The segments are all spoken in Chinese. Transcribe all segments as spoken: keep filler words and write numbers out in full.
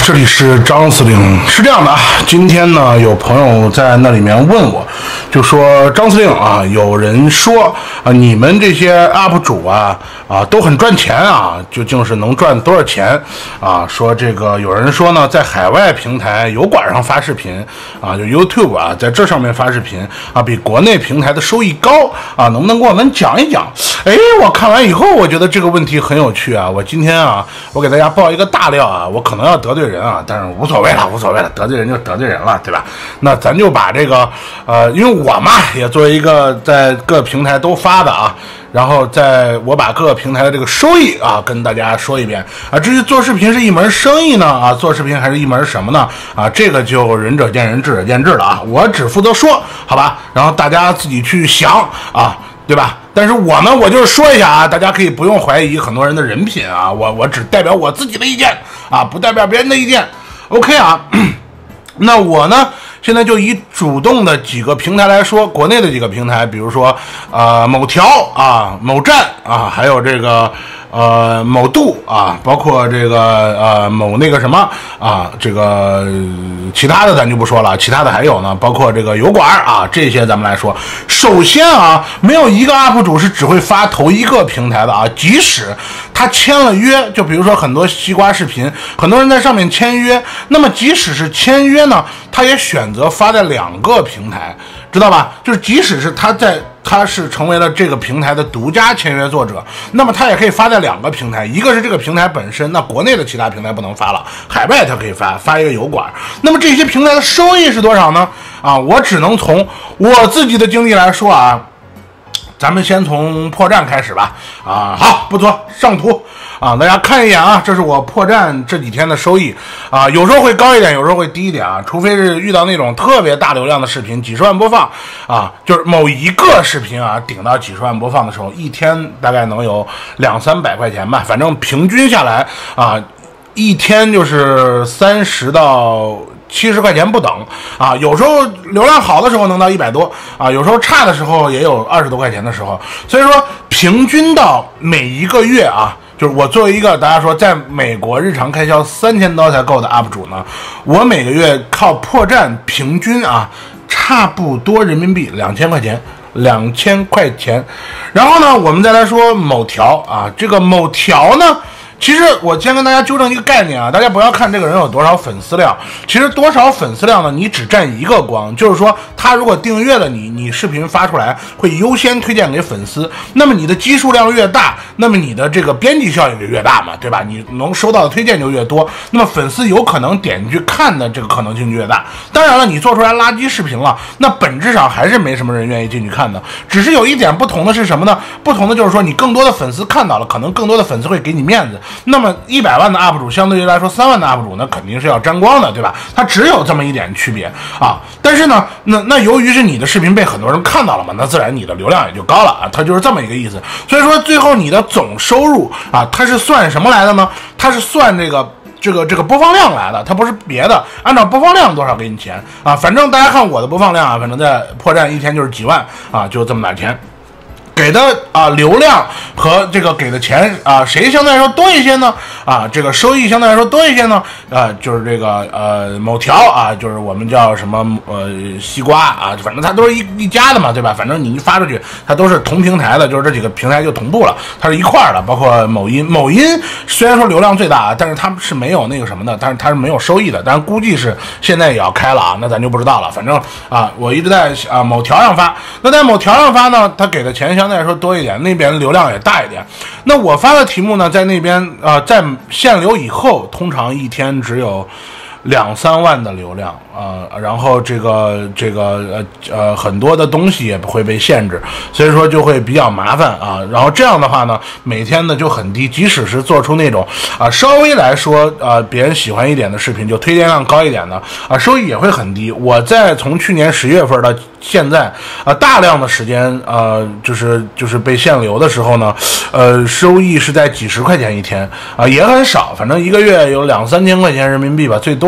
这里是张司令。是这样的啊，今天呢有朋友在那里面问我，就说张司令啊，有人说啊，你们这些 U P 主啊啊都很赚钱啊，究竟是能赚多少钱啊？说这个有人说呢，在海外平台油管上发视频啊，就 YouTube 啊，在这上面发视频啊，比国内平台的收益高啊，能不能给我们讲一讲？哎，我看完以后，我觉得这个问题很有趣啊。我今天啊，我给大家爆一个大料啊，我可能要得罪人啊，但是无所谓了，无所谓了，得罪人就得罪人了，对吧？那咱就把这个呃，因为我嘛，也作为一个在各平台都发的啊，然后在我把各个平台的这个收益啊跟大家说一遍啊。至于做视频是一门生意呢啊，做视频还是一门什么呢啊？这个就仁者见仁，智者见智了啊。我只负责说，好吧？然后大家自己去想啊，对吧？但是我呢，我就是说一下啊，大家可以不用怀疑很多人的人品啊，我我只代表我自己的意见啊，不代表别人的意见。OK 啊，那我呢？现在就以主动的几个平台来说，国内的几个平台，比如说呃某条啊、某站啊，还有这个呃某度啊，包括这个呃某那个什么啊，这个其他的咱就不说了，其他的还有呢，包括这个油管啊，这些咱们来说。首先啊，没有一个 U P 主是只会发头一个平台的啊，即使他签了约，就比如说很多西瓜视频，很多人在上面签约，那么即使是签约呢，他也选择发在两个平台，知道吧？就是即使是他在他是成为了这个平台的独家签约作者，那么他也可以发在两个平台，一个是这个平台本身，那国内的其他平台不能发了，海外他可以发发一个油管。那么这些平台的收益是多少呢？啊，我只能从我自己的经历来说啊。咱们先从破站开始吧，啊，好，不错，上图啊，大家看一眼啊，这是我破站这几天的收益啊，有时候会高一点，有时候会低一点啊，除非是遇到那种特别大流量的视频，几十万播放啊，就是某一个视频啊顶到几十万播放的时候，一天大概能有两三百块钱吧，反正平均下来啊，一天就是三十到七十块钱不等啊，有时候流量好的时候能到一百多啊，有时候差的时候也有二十多块钱的时候，所以说平均到每一个月啊，就是我作为一个大家说在美国日常开销三千刀才够的 U P 主呢，我每个月靠破站平均啊，差不多人民币两千块钱。两千块钱，然后呢，我们再来说某条啊，这个某条呢，其实我先跟大家纠正一个概念啊，大家不要看这个人有多少粉丝量，其实多少粉丝量呢，你只占一个光，就是说他如果订阅了你，你视频发出来会优先推荐给粉丝，那么你的基数量越大，那么你的这个边际效应就越大嘛，对吧？你能收到的推荐就越多，那么粉丝有可能点进去看的这个可能性就越大。当然了，你做出来垃圾视频了，那本质上还是没什么人愿意进去看的，只是有一点不同的是什么呢？不同的就是说你更多的粉丝看到了，可能更多的粉丝会给你面子。那么一百万的 U P 主相对于来说三万的 U P 主呢，肯定是要沾光的，对吧？它只有这么一点区别啊。但是呢，那那由于是你的视频被很多人看到了嘛，那自然你的流量也就高了啊。它就是这么一个意思。所以说最后你的总收入啊，它是算什么来的呢？它是算这个这个这个播放量来的，它不是别的，按照播放量多少给你钱啊。反正大家看我的播放量啊，反正在破站一天就是几万啊，就这么点钱。给的啊流量和这个给的钱啊，谁相对来说多一些呢？啊，这个收益相对来说多一些呢？啊，就是这个呃某条啊，就是我们叫什么呃西瓜啊，反正它都是一一家的嘛，对吧？反正你一发出去，它都是同平台的，就是这几个平台就同步了，它是一块儿的。包括某音，某音虽然说流量最大，但是它是没有那个什么的，但是它是没有收益的，但是估计是现在也要开了啊，那咱就不知道了。反正啊，我一直在啊某条上发，那在某条上发呢，它给的钱相相对来说多一点，那边流量也大一点。那我发的题目呢，在那边呃，在限流以后，通常一天只有两三万的流量啊、呃，然后这个这个呃呃很多的东西也不会被限制，所以说就会比较麻烦啊。然后这样的话呢，每天呢就很低，即使是做出那种啊、呃、稍微来说啊、呃、别人喜欢一点的视频，就推荐量高一点的啊、呃，收益也会很低。我在从去年十月份到现在啊、呃、大量的时间呃就是就是被限流的时候呢，呃收益是在几十块钱一天啊、呃，也很少，反正一个月有两三千块钱人民币吧，最多。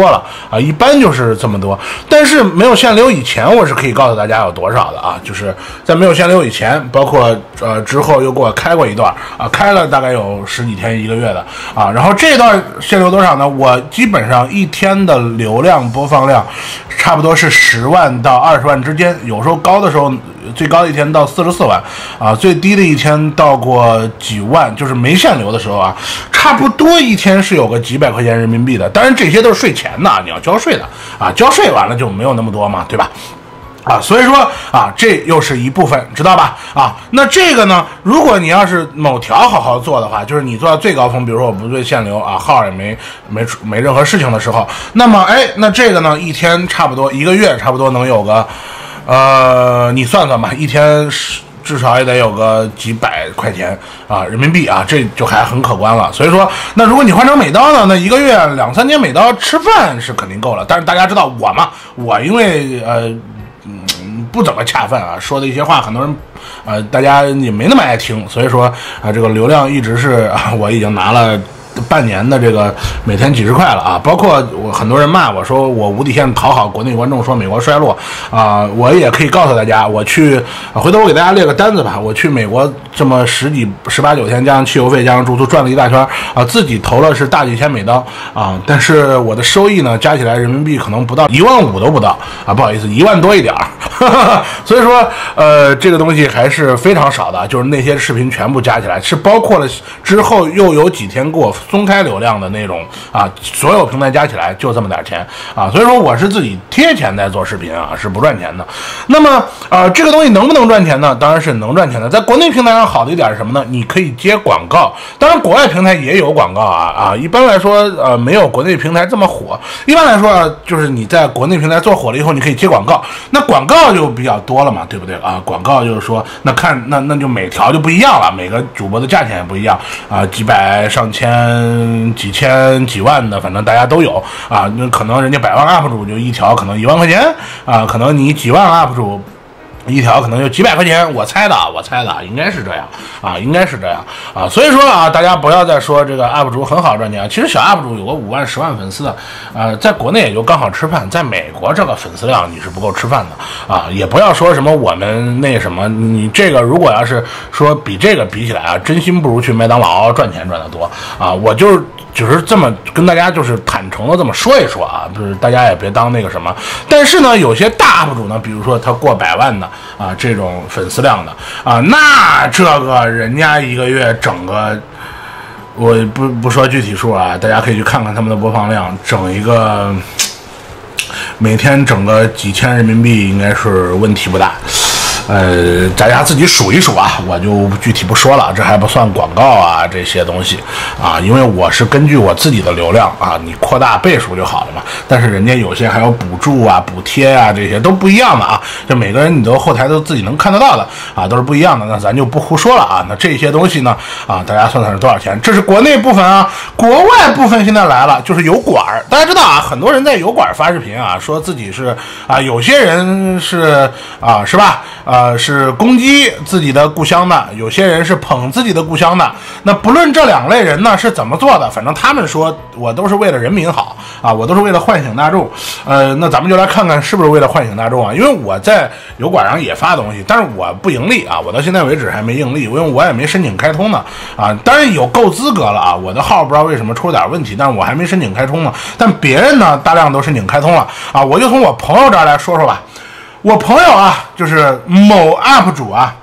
多了啊，一般就是这么多。但是没有限流以前，我是可以告诉大家有多少的啊，就是在没有限流以前，包括呃之后又给我开过一段啊，开了大概有十几天一个月的啊，然后这段限流多少呢？我基本上一天的流量播放量差不多是十万到二十万之间，有时候高的时候最高的一天到四十四万啊，最低的一天到过几万，就是没限流的时候啊，差不多一天是有个几百块钱人民币的。当然这些都是税前的，你要交税的啊，交税完了就没有那么多嘛，对吧？啊，所以说啊，这又是一部分，知道吧？啊，那这个呢，如果你要是某条好好做的话，就是你做到最高峰，比如说我不对限流啊，号也没没没任何事情的时候，那么哎，那这个呢，一天差不多一个月差不多能有个，呃，你算算吧，一天是。至少也得有个几百块钱啊，人民币啊，这就还很可观了。所以说，那如果你换成美刀呢，那一个月两三千美刀吃饭是肯定够了。但是大家知道我嘛，我因为呃嗯不怎么恰饭啊，说的一些话很多人呃大家也没那么爱听，所以说啊这个流量一直是啊我已经拿了。半年的这个每天几十块了啊，包括我很多人骂我说我无底线讨好国内观众，说美国衰落啊、呃，我也可以告诉大家，我去、啊、回头我给大家列个单子吧，我去美国这么十几十八九天，加上汽油费加上住宿转了一大圈啊，自己投了是大几千美刀啊，但是我的收益呢加起来人民币可能不到一万五都不到啊，不好意思，一万多一点儿，所以说呃这个东西还是非常少的，就是那些视频全部加起来是包括了之后又有几天给我松开流量的那种啊，所有平台加起来就这么点钱啊，所以说我是自己贴钱在做视频啊，是不赚钱的。那么呃，这个东西能不能赚钱呢？当然是能赚钱的。在国内平台上好的一点是什么呢？你可以接广告，当然国外平台也有广告啊啊，一般来说呃没有国内平台这么火。一般来说啊，就是你在国内平台做火了以后，你可以接广告，那广告就比较多了嘛，对不对啊？广告就是说，那看那那就每条就不一样了，每个主播的价钱也不一样啊，几百上千。几千几万的，反正大家都有啊。那可能人家百万 U P 主就一条可能一万块钱啊，可能你几万 U P 主一条可能就几百块钱，我猜的，我猜的应该是这样啊，应该是这样啊。所以说啊，大家不要再说这个 U P 主很好赚钱，其实小 U P 主有个五万、十万粉丝的，呃，在国内也就刚好吃饭，在美国这个粉丝量你是不够吃饭的啊。也不要说什么我们那什么，你这个如果要是说比这个比起来啊，真心不如去麦当劳赚钱赚得多啊。我就是只是这么跟大家就是坦诚的这么说一说啊，就是大家也别当那个什么。但是呢，有些大 U P 主呢，比如说他过百万的啊，这种粉丝量的啊，那这个人家一个月整个，我不不说具体数啊，大家可以去看看他们的播放量，整一个每天整个几千人民币应该是问题不大。呃，大家自己数一数啊，我就具体不说了，这还不算广告啊这些东西啊，因为我是根据我自己的流量啊，你扩大倍数就好了嘛。但是人家有些还有补助啊、补贴啊，这些都不一样的啊，就每个人你都后台都自己能看得到的啊，都是不一样的。那咱就不胡说了啊，那这些东西呢啊，大家算算是多少钱？这是国内部分啊，国外部分现在来了，就是油管。大家知道啊，很多人在油管发视频啊，说自己是啊，有些人是啊，是吧？呃，是攻击自己的故乡的，有些人是捧自己的故乡的。那不论这两类人呢是怎么做的，反正他们说我都是为了人民好啊，我都是为了唤醒大众。呃，那咱们就来看看是不是为了唤醒大众啊？因为我在油管上也发东西，但是我不盈利啊，我到现在为止还没盈利，因为我也没申请开通呢啊。当然有够资格了啊，我的号不知道为什么出了点问题，但是我还没申请开通呢。但别人呢大量都申请开通了啊，我就从我朋友这儿来说说吧。我朋友啊，就是某 U P 主啊，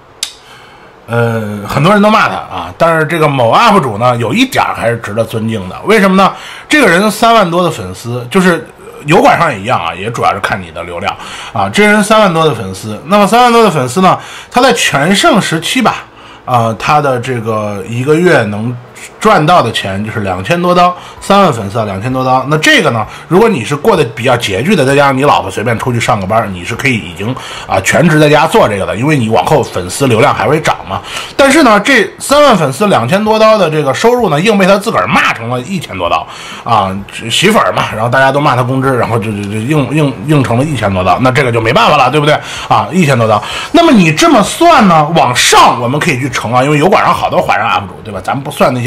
呃，很多人都骂他啊，但是这个某 U P 主呢，有一点还是值得尊敬的。为什么呢？这个人三万多的粉丝，就是油管上也一样啊，也主要是看你的流量啊。这人三万多的粉丝，那么三万多的粉丝呢，他在全盛时期吧，啊，他的这个一个月能赚到的钱就是两千多刀，三万粉丝啊，两千多刀。那这个呢，如果你是过得比较拮据的，再加上你老婆随便出去上个班，你是可以已经啊全职在家做这个的，因为你往后粉丝流量还会涨嘛。但是呢，这三万粉丝两千多刀的这个收入呢，硬被他自个儿骂成了一千多刀啊，洗粉嘛，然后大家都骂他公知，然后就就就硬硬硬成了一千多刀，那这个就没办法了，对不对啊？一千多刀。那么你这么算呢，往上我们可以去乘啊，因为油管上好多华人 U P 主，对吧？咱们不算那些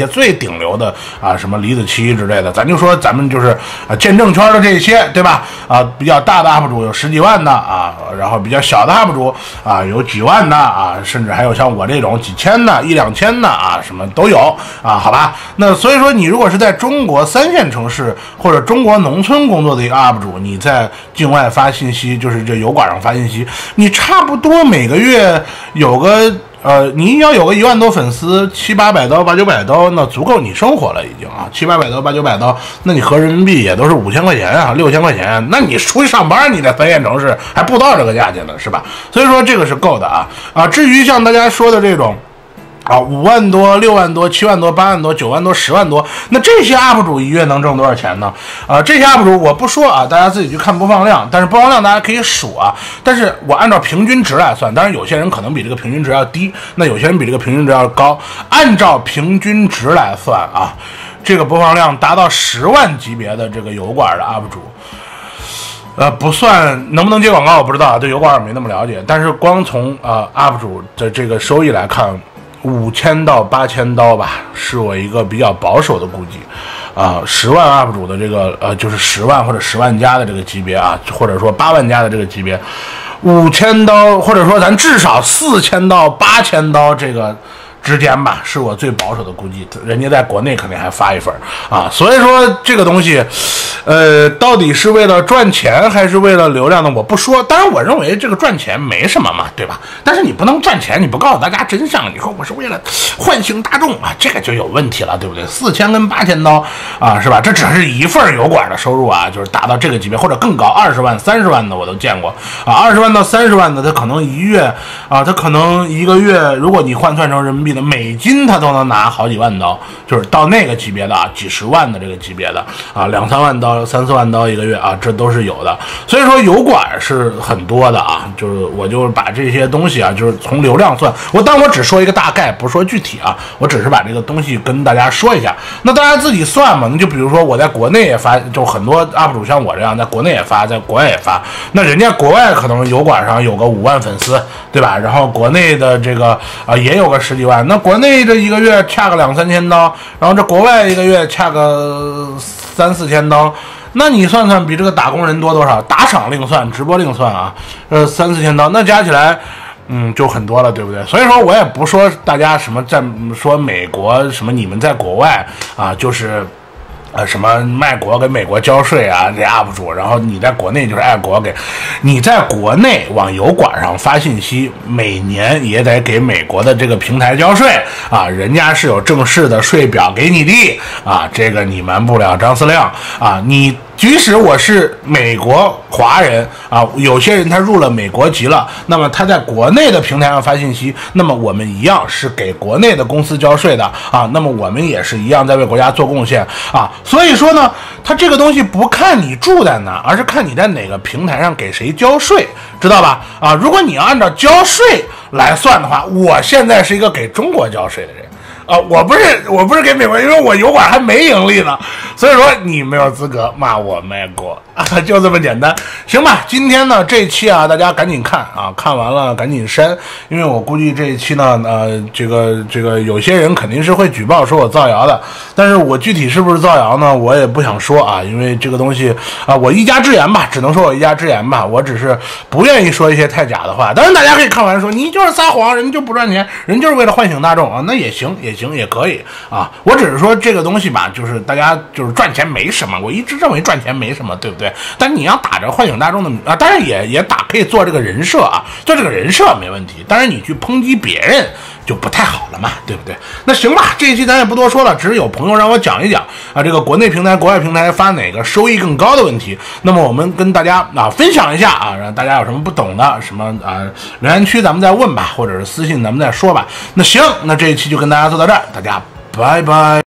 些最顶流的啊，什么李子柒之类的，咱就说咱们就是啊见证圈的这些，对吧？啊，比较大的 U P 主有十几万的啊，然后比较小的 U P 主啊有几万的啊，甚至还有像我这种几千的、一两千的啊，什么都有啊，好吧？那所以说，你如果是在中国三线城市或者中国农村工作的一个 U P 主，你在境外发信息，就是这油管上发信息，你差不多每个月有个。呃，你要有个一万多粉丝，七八百刀、八九百刀，那足够你生活了已经啊，七八百刀、八九百刀，那你合人民币也都是五千块钱啊，六千块钱，那你出去上班，你在三线城市还不到这个价钱呢，是吧？所以说这个是够的啊啊。至于像大家说的这种。啊，五万多、六万多、七万多、八万多、九万多、十万多，那这些 U P 主一月能挣多少钱呢？啊，这些 U P 主我不说啊，大家自己去看播放量，但是播放量大家可以数啊。但是我按照平均值来算，当然有些人可能比这个平均值要低，那有些人比这个平均值要高。按照平均值来算啊，这个播放量达到十万级别的这个油管的 U P 主。呃，不算能不能接广告我不知道，对油管也没那么了解。但是光从呃 U P 主的这个收益来看，五千到八千刀吧，是我一个比较保守的估计。啊、呃，十万 U P 主的这个呃，就是十万或者十万加的这个级别啊，或者说八万加的这个级别，五千刀或者说咱至少四千到八千刀这个。之间吧，是我最保守的估计。人家在国内肯定还发一份啊，所以说这个东西，呃，到底是为了赚钱还是为了流量呢？我不说。当然，我认为这个赚钱没什么嘛，对吧？但是你不能赚钱，你不告诉大家真相，你说我是为了唤醒大众啊，这个就有问题了，对不对？四千跟八千刀啊，是吧？这只是一份油管的收入啊，就是达到这个级别或者更高，二十万、三十万的我都见过啊，二十万到三十万的，他可能一月啊，他可能一个月，如果你换算成人民币。美金他都能拿好几万刀，就是到那个级别的啊，几十万的这个级别的啊，两三万刀、三四万刀一个月啊，这都是有的。所以说油管是很多的啊，就是我就把这些东西啊，就是从流量算，我但我只说一个大概，不说具体啊，我只是把这个东西跟大家说一下。那大家自己算嘛，你就比如说我在国内也发，就很多 U P 主像我这样，在国内也发，在国外也发。那人家国外可能油管上有个五万粉丝，对吧？然后国内的这个啊、呃、也有个十几万。那国内这一个月恰个两三千刀，然后这国外一个月恰个三四千刀，那你算算比这个打工人多多少？打赏另算，直播另算啊，呃三四千刀，那加起来，嗯，就很多了，对不对？所以说我也不说大家什么在说美国什么你们在国外啊，就是。呃，什么卖国给美国交税啊，这 U P 主，然后你在国内就是爱国给，你在国内往油管上发信息，每年也得给美国的这个平台交税啊，人家是有正式的税表给你的啊，这个你瞒不了张司令啊，你。即使我是美国华人啊，有些人他入了美国籍了，那么他在国内的平台上发信息，那么我们一样是给国内的公司交税的啊，那么我们也是一样在为国家做贡献啊。所以说呢，他这个东西不看你住在哪，而是看你在哪个平台上给谁交税，知道吧？啊，如果你要按照交税来算的话，我现在是一个给中国交税的人。啊，我不是我不是给美国，因为我油管还没盈利呢，所以说你没有资格骂我卖国啊，就这么简单，行吧？今天呢这一期啊，大家赶紧看啊，看完了赶紧删，因为我估计这一期呢，呃，这个这个有些人肯定是会举报说我造谣的，但是我具体是不是造谣呢，我也不想说啊，因为这个东西啊，我一家之言吧，只能说我一家之言吧，我只是不愿意说一些太假的话。当然大家可以看完说你就是撒谎，人就不赚钱，人就是为了唤醒大众啊，那也行也。也行也可以啊，我只是说这个东西吧，就是大家就是赚钱没什么，我一直认为赚钱没什么，对不对？但你要打着唤醒大众的啊，当然也也打可以做这个人设啊，做这个人设没问题。当然你去抨击别人就不太好了嘛，对不对？那行吧，这一期咱也不多说了，只是有朋友让我讲一讲啊，这个国内平台、国外平台发哪个收益更高的问题。那么我们跟大家啊分享一下啊，让大家有什么不懂的，什么啊留言区咱们再问吧，或者是私信咱们再说吧。那行，那这一期就跟大家做到这儿，大家拜拜。